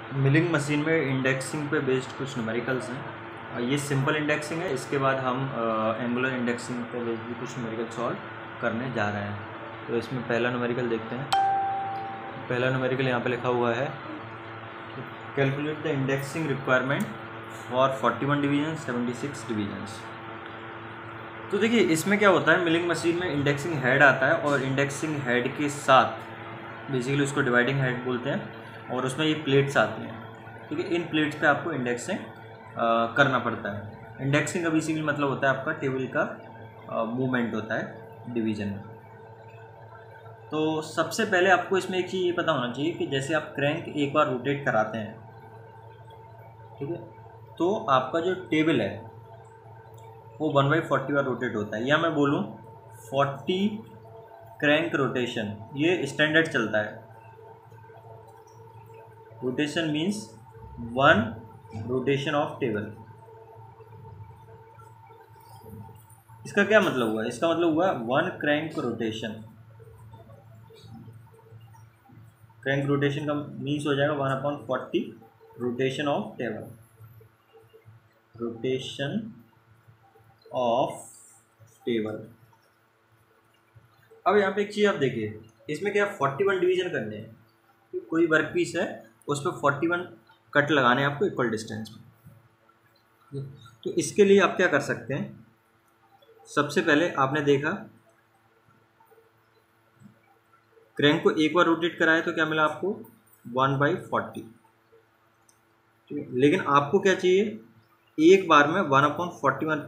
Milling machine में indexing पे based कुछ न्यूमेरिकल्स हैं। ये सिंपल इंडेक्सिंग है। इसके बाद हम एंगुलर इंडेक्सिंग पे बेस्ड भी कुछ न्यूमेरिकल सॉल्व करने जा रहे हैं। तो इसमें पहला न्यूमेरिकल देखते हैं। पहला न्यूमेरिकल यहाँ पे लिखा हुआ है, calculate the indexing requirement for 41 division 76 divisions. तो देखिए इसमें क्या होता है, मिलिंग मशीन में इंडेक्सिंग हेड आता है और इंडेक्सिंग हेड के साथ बेसिकली उसको डिवाइडिंग हेड बोलते हैं, और उसमें ये प्लेट्स आती हैं। ठीक है, इन प्लेट्स पे आपको इंडेक्सिंग करना पड़ता है। इंडेक्सिंग का बेसिकली मतलब होता है आपका टेबल का मूवमेंट होता है डिवीजन में। तो सबसे पहले आपको इसमें एक चीज़ ये पता होना चाहिए कि जैसे आप क्रैंक एक बार रोटेट कराते हैं, ठीक है, तो आपका जो टेबल है वो 1/40 बार रोटेट होता है। या मैं बोलूँ 40 क्रैंक रोटेशन, ये स्टैंडर्ड चलता है। Rotation means 1 rotation of table. इसका क्या मतलब हुआ? इसका मतलब हुआ 1 क्रैंक रोटेशन। क्रैंक रोटेशन का मीन्स हो जाएगा 1/40 rotation of table. Rotation of table. अब यहाँ पे एक चीज़ आप देखिए, इसमें क्या 41 डिवीजन करने हैं। कोई वर्क पीस है, उस पर 41 कट लगाने हैं आपको इक्वल डिस्टेंस में। तो इसके लिए आप क्या कर सकते हैं, सबसे पहले आपने देखा क्रैंक को एक बार रोटेट कराया तो क्या मिला आपको 1/40। ठीक है, लेकिन आपको क्या चाहिए, एक बार में 1/41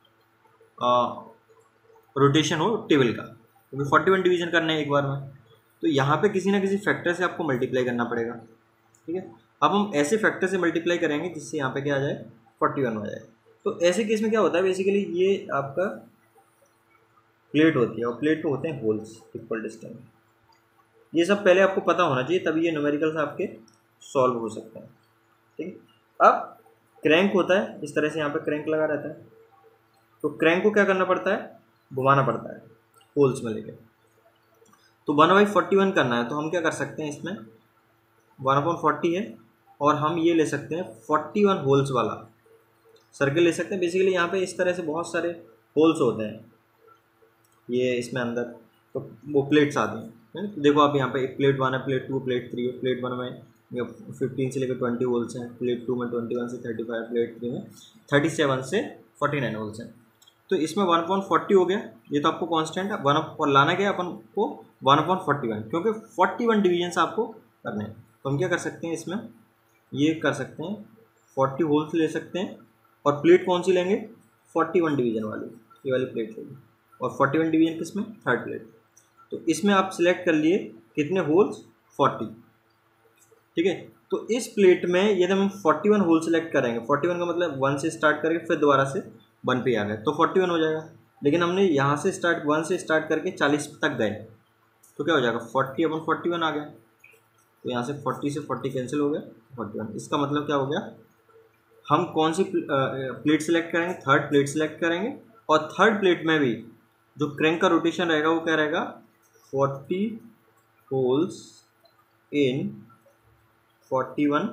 रोटेशन हो टेबल का, क्योंकि 41 डिवीजन करना है एक बार में। तो यहाँ पे किसी ना किसी फैक्टर से आपको मल्टीप्लाई करना पड़ेगा। ठीक है, अब हम ऐसे फैक्टर से मल्टीप्लाई करेंगे जिससे यहाँ पे क्या आ जाए 41 हो जाए। तो ऐसे केस में क्या होता है, बेसिकली ये आपका प्लेट होती है और प्लेट पे होते हैं होल्स इक्वल डिस्टेंस। ये सब पहले आपको पता होना चाहिए, तभी ये न्यूमेरिकल्स आपके सॉल्व हो सकते हैं। ठीक, अब क्रैंक होता है इस तरह से, यहाँ पे क्रैंक लगा रहता है। तो क्रैंक को क्या करना पड़ता है, घुमाना पड़ता है होल्स में लेके। तो 1/41 करना है, तो हम क्या कर सकते हैं, इसमें 1/40 है और हम ये ले सकते हैं 41 होल्स वाला सर्किल ले सकते हैं। बेसिकली यहाँ पे इस तरह से बहुत सारे होल्स होते हैं ये इसमें अंदर, तो वो प्लेट्स आती हैं। तो देखो आप यहाँ पे एक प्लेट 1 है, प्लेट 2, प्लेट 3 है। प्लेट 1 में 15 से लेकर 20 होल्स हैं, प्लेट 2 में 21 से 35, प्लेट 3 में 37 से 49 होल्स हैं। तो इसमें 1/40 हो गया, ये तो आपको कांस्टेंट है। और लाना गया अपन को 1/41, क्योंकि 41 डिवीजन आपको करने हैं। तो हम क्या कर सकते हैं, इसमें ये कर सकते हैं 40 होल्स ले सकते हैं, और प्लेट कौन सी लेंगे, 41 डिवीजन वाली, ये वाली प्लेट लेंगे। और 41 डिवीजन किसमें, थर्ड प्लेट। तो इसमें आप सिलेक्ट कर लिए कितने होल्स, 40। ठीक है, तो इस प्लेट में यदि हम 41 होल सेलेक्ट करेंगे, 41 का मतलब 1 से स्टार्ट करके फिर दोबारा से 1 पे आ गए तो 41 हो जाएगा। लेकिन हमने यहाँ से 1 से स्टार्ट करके 40 तक गए तो क्या हो जाएगा, 40/41 आ गया। तो यहाँ से 40 से 40 कैंसिल हो गया, 41। इसका मतलब क्या हो गया, हम कौन सी प्लेट सेलेक्ट करेंगे, थर्ड प्लेट सेलेक्ट करेंगे। और थर्ड प्लेट में भी जो क्रैंक का रोटेशन रहेगा वो क्या रहेगा, 40 होल्स इन 41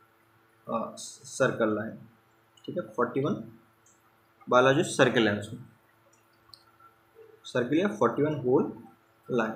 सर्कल लाइन। ठीक है, 41 वाला जो सर्कल है उसमें सर्कल या 41 होल लाइन।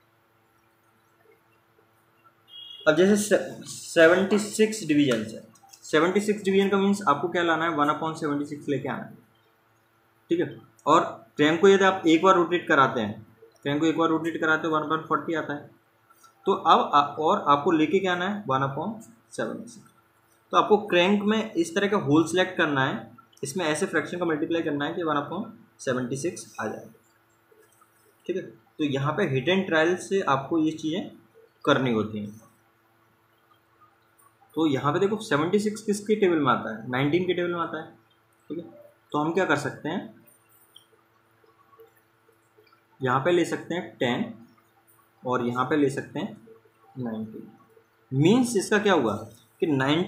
अब जैसे 76 डिवीजन है, 76 डिवीजन का मीन्स आपको क्या लाना है, 1/76 लेके आना है। ठीक है, और क्रैंक को यदि आप एक बार रोटेट कराते हैं, क्रैंक को एक बार रोटेट कराते हैं 1/40 आता है। तो अब और आपको लेके क्या आना है 1/76। तो आपको क्रैंक में इस तरह का होल सेलेक्ट करना है, इसमें ऐसे फ्रैक्शन का मल्टीप्लाई करना है कि 1/76 आ जाए। ठीक है, तो यहाँ पे हिट एंड ट्रायल से आपको ये चीज़ें करनी होती हैं। तो यहाँ पे देखो 76 किसके टेबल में आता है, 19 के टेबल में आता है। ठीक है, तो हम क्या कर सकते हैं, यहाँ पे ले सकते हैं 10 और यहाँ पे ले सकते हैं 19। मीन्स इसका क्या हुआ कि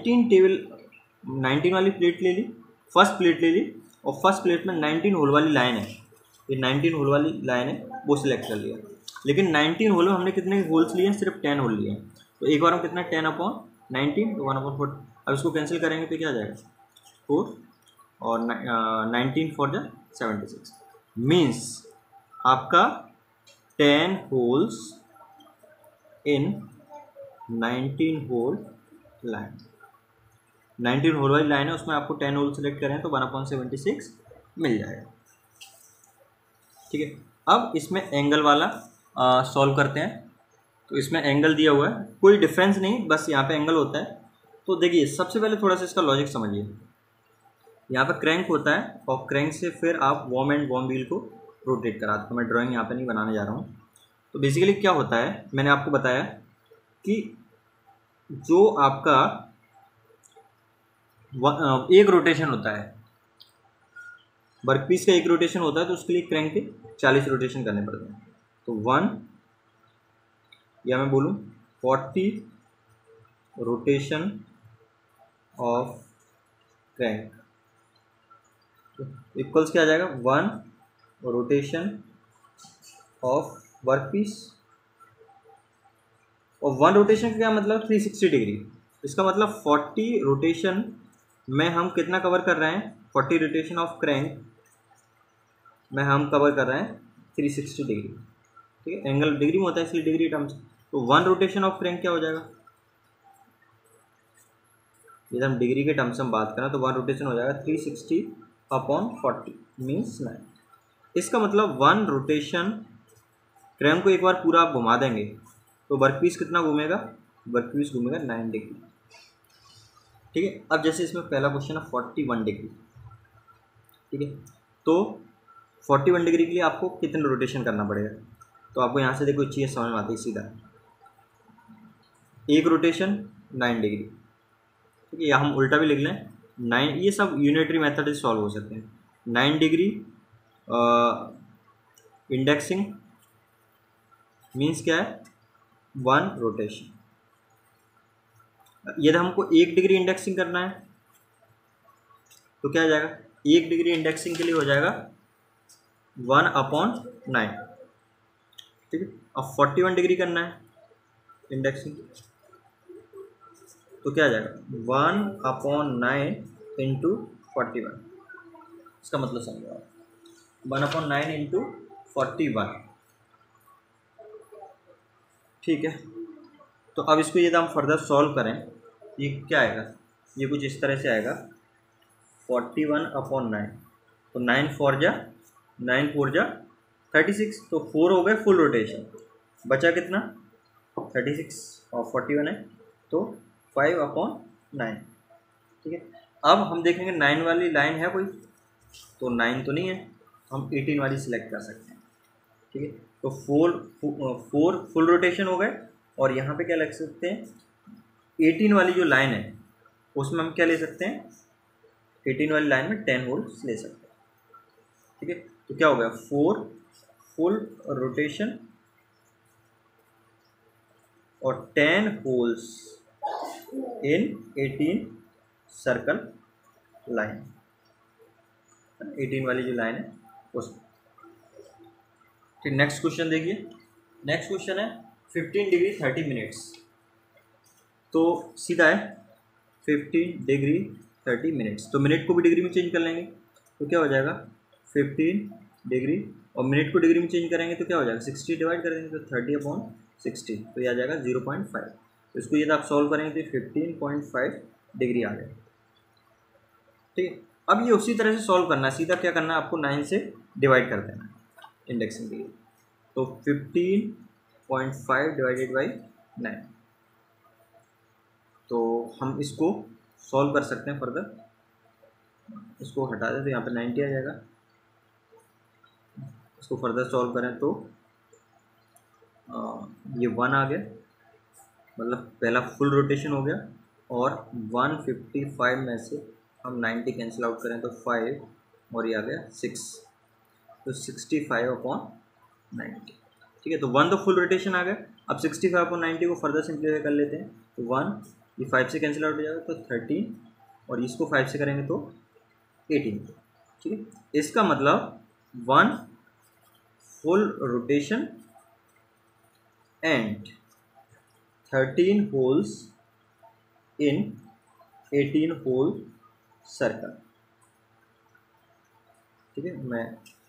19 वाली प्लेट ले ली, फर्स्ट प्लेट ले ली, और फर्स्ट प्लेट में 19 होल वाली लाइन है, ये 19 होल वाली लाइन है वो सिलेक्ट कर लिया। लेकिन 19 होल में हमने कितने होल्स लिए हैं, सिर्फ 10 होल लिए हैं। तो एक बार हम कितना 10/19 19 तो 1/4। अब इसको कैंसिल करेंगे तो क्या आ जाएगा 4 और 19 4 जा 76 मीन्स आपका 10 holes in 19 hole line. 19 hole वाली लाइन है, उसमें आपको 10 होल सेलेक्ट करें तो 1/76 मिल जाएगा। ठीक है, अब इसमें एंगल वाला सॉल्व करते हैं। तो इसमें एंगल दिया हुआ है, कोई डिफरेंस नहीं, बस यहाँ पे एंगल होता है। तो देखिए सबसे पहले थोड़ा सा इसका लॉजिक समझिए। यहाँ पे क्रैंक होता है और क्रैंक से फिर आप वॉर्म एंड वॉर्म व्हील को रोटेट कराते। तो मैं ड्राइंग यहाँ पे नहीं बनाने जा रहा हूँ। तो बेसिकली क्या होता है, मैंने आपको बताया कि जो आपका एक रोटेशन होता है, वर्कपीस का एक रोटेशन होता है, तो उसके लिए क्रैंक के 40 रोटेशन करने पड़ते हैं। तो 1 या मैं बोलूँ 40 रोटेशन ऑफ क्रैंक इक्वल्स क्या आ जाएगा 1 रोटेशन ऑफ वर्कपीस। और 1 रोटेशन का क्या मतलब 360 डिग्री। इसका मतलब 40 रोटेशन में हम कितना कवर कर रहे हैं, 40 रोटेशन ऑफ क्रैंक में हम कवर कर रहे हैं 360 डिग्री। ठीक है, एंगल डिग्री में होता है इसलिए डिग्री टर्म्स। तो 1 रोटेशन ऑफ क्रैंक क्या हो जाएगा, यदि हम डिग्री के टर्म्स में बात करें तो 1 रोटेशन हो जाएगा 360/40 मीन्स 9। इसका मतलब 1 रोटेशन क्रैंक को एक बार पूरा आप घुमा देंगे तो वर्कपीस कितना घूमेगा, वर्कपीस घूमेगा 9 डिग्री। ठीक है, अब जैसे इसमें पहला क्वेश्चन है 41 डिग्री। ठीक है, तो 41 डिग्री के लिए आपको कितने रोटेशन करना पड़ेगा। तो आपको यहाँ से देखो चीज़ समझ में आती है सीधा, एक रोटेशन 9 डिग्री। ठीक है, या हम उल्टा भी लिख लें 9, ये सब यूनिटरी मेथड से सॉल्व हो सकते हैं। 9 डिग्री इंडेक्सिंग मीन्स क्या है 1 रोटेशन। यदि हमको 1 डिग्री इंडेक्सिंग करना है तो क्या आ जाएगा, 1 डिग्री इंडेक्सिंग के लिए हो जाएगा 1/9। ठीक है, अब 41 डिग्री करना है इंडेक्सिंग तो क्या आ जाएगा 1/9 इंटू 41। इसका मतलब समझो आप 1/9 इंटू 41। ठीक है, तो अब इसको यदि हम फर्दर सॉल्व करें ये क्या आएगा, ये कुछ इस तरह से आएगा 41/9। तो 9 4 जा 36, तो 4 हो गए फुल रोटेशन, बचा कितना 36 और 41 है तो 5/9। ठीक है, अब हम देखेंगे 9 वाली लाइन है कोई, तो 9 तो नहीं है, हम 18 वाली सिलेक्ट कर सकते हैं। ठीक है, तो 4 फुल रोटेशन हो गए और यहाँ पे क्या लग सकते हैं 18 वाली जो लाइन है उसमें हम क्या ले सकते हैं, 18 वाली लाइन में 10 होल्स ले सकते हैं। ठीक है, तो क्या हो गया 4 फुल रोटेशन और 10 होल्स इन 18 सर्कल लाइन, 18 वाली जो लाइन है उस। ठीक, नेक्स्ट क्वेश्चन देखिए। नेक्स्ट क्वेश्चन है 15 डिग्री 30 मिनट्स। तो सीधा है 15 डिग्री 30 मिनट्स, तो मिनट को भी डिग्री में चेंज कर लेंगे तो क्या हो जाएगा 15 डिग्री, और मिनट को डिग्री में चेंज करेंगे तो क्या हो जाएगा 60 डिवाइड कर देंगे तो 30/60, तो ये आ जाएगा 0.5। तो इसको यदि आप सॉल्व करेंगे तो 15.5 डिग्री आ गया। ठीक है, अब ये उसी तरह से सॉल्व करना है, सीधा क्या करना है आपको 9 से डिवाइड कर देना है इंडेक्सिंग के लिए। तो 15.5 डिवाइडेड बाई 9, तो हम इसको सॉल्व कर सकते हैं फर्दर। इसको हटा दें तो यहाँ पे 90 आ जाएगा। इसको फर्दर सॉल्व करें तो ये 1 आ गया, मतलब पहला फुल रोटेशन हो गया, और 155 में से हम 90 कैंसिल आउट करें तो 5 और ये आ गया 6, तो 65/90। ठीक है, तो 1 तो फुल रोटेशन आ गया। अब 65/90 को फर्दर सिंप्लीफाई कर लेते हैं तो 1 ये 5 से कैंसिल आउट हो जाएगा तो 13, और इसको 5 से करेंगे तो 18। ठीक है, इसका मतलब 1 full rotation and 13 holes in 18 hole circle. ठीक है, मैं